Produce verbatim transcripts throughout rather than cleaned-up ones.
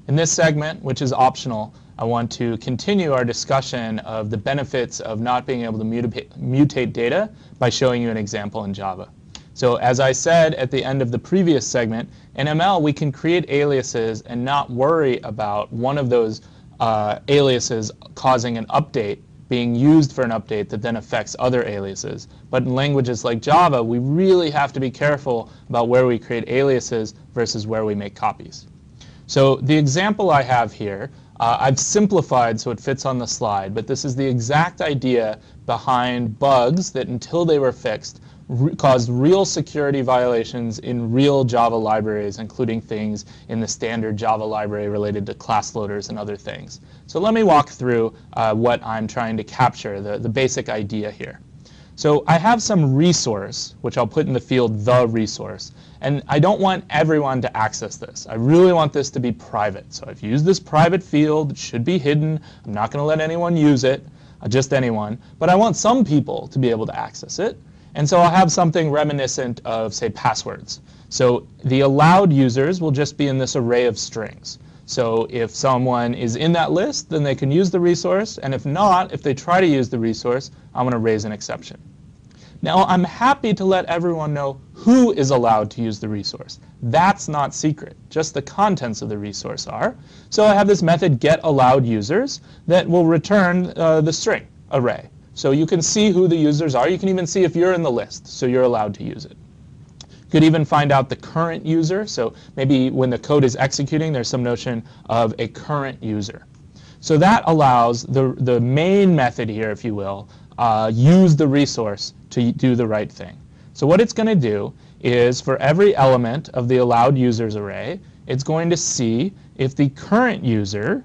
In this segment, which is optional, I want to continue our discussion of the benefits of not being able to muta- mutate data by showing you an example in Java. So as I said at the end of the previous segment, in M L we can create aliases and not worry about one of those uh, aliases causing an update, being used for an update that then affects other aliases. But in languages like Java, we really have to be careful about where we create aliases versus where we make copies. So the example I have here, uh, I've simplified so it fits on the slide, but this is the exact idea behind bugs that until they were fixed re caused real security violations in real Java libraries, including things in the standard Java library related to class loaders and other things. So let me walk through uh, what I'm trying to capture, the, the basic idea here. So I have some resource, which I'll put in the field the resource. And I don't want everyone to access this. I really want this to be private. So I've used this private field. It should be hidden. I'm not going to let anyone use it, uh, just anyone. But I want some people to be able to access it. And so I'll have something reminiscent of, say, passwords. So the allowed users will just be in this array of strings. So if someone is in that list, then they can use the resource. And if not, if they try to use the resource, I'm going to raise an exception. Now, I'm happy to let everyone know who is allowed to use the resource. That's not secret. Just the contents of the resource are. So I have this method getAllowedUsers that will return uh, the string array. So you can see who the users are. You can even see if you're in the list, so you're allowed to use it. You could even find out the current user. So maybe when the code is executing, there's some notion of a current user. So that allows the, the main method here, if you will, uh, use the resource to do the right thing. So what it's going to do is for every element of the allowed users array, it's going to see if the current user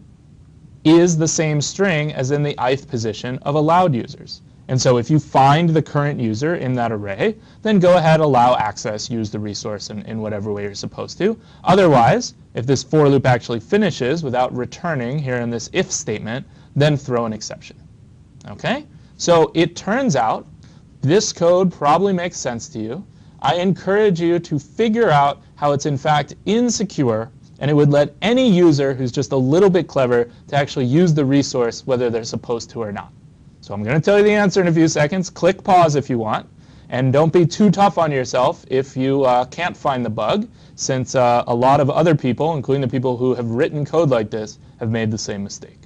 is the same string as in the ith position of allowed users. And so if you find the current user in that array, then go ahead, allow access, use the resource in, in whatever way you're supposed to. Otherwise, if this for loop actually finishes without returning here in this if statement, then throw an exception. Okay? So it turns out this code probably makes sense to you. I encourage you to figure out how it's in fact insecure, and it would let any user who's just a little bit clever to actually use the resource whether they're supposed to or not. So I'm going to tell you the answer in a few seconds. Click pause if you want. And don't be too tough on yourself if you uh, can't find the bug, since uh, a lot of other people, including the people who have written code like this, have made the same mistake.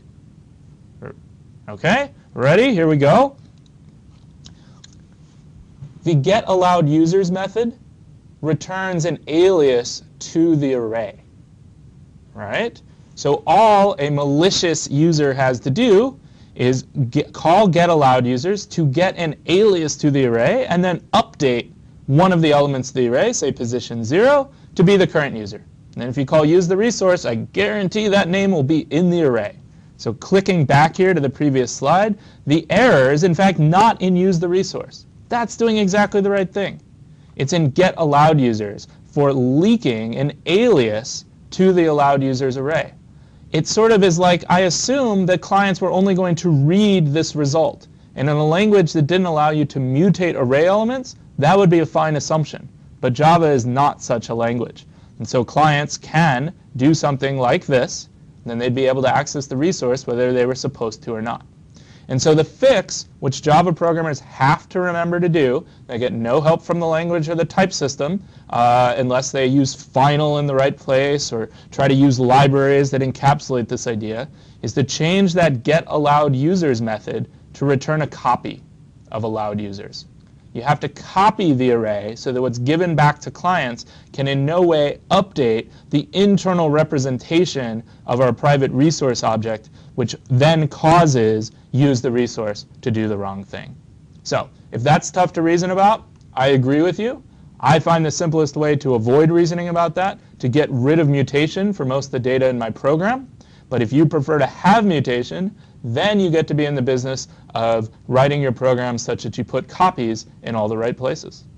Okay? Ready? Here we go. The getAllowedUsers method returns an alias to the array. Right? So all a malicious user has to do is get, call getAllowedUsers to get an alias to the array and then update one of the elements of the array, say position zero, to be the current user. And then if you call use the resource, I guarantee that name will be in the array. So clicking back here to the previous slide, the error is in fact not in use the resource. That's doing exactly the right thing. It's in getAllowedUsers for leaking an alias to the allowed users array. It sort of is like I assume that clients were only going to read this result. And in a language that didn't allow you to mutate array elements, that would be a fine assumption. But Java is not such a language. And so clients can do something like this, and then they'd be able to access the resource whether they were supposed to or not. And so the fix, which Java programmers have to remember to do, they get no help from the language or the type system uh, unless they use final in the right place or try to use libraries that encapsulate this idea, is to change that getAllowedUsers method to return a copy of allowed users. You have to copy the array so that what's given back to clients can in no way update the internal representation of our private resource object, which then causes use the resource to do the wrong thing. So if that's tough to reason about, I agree with you. I find the simplest way to avoid reasoning about that to get rid of mutation for most of the data in my program. But if you prefer to have mutation, then you get to be in the business of writing your program such that you put copies in all the right places.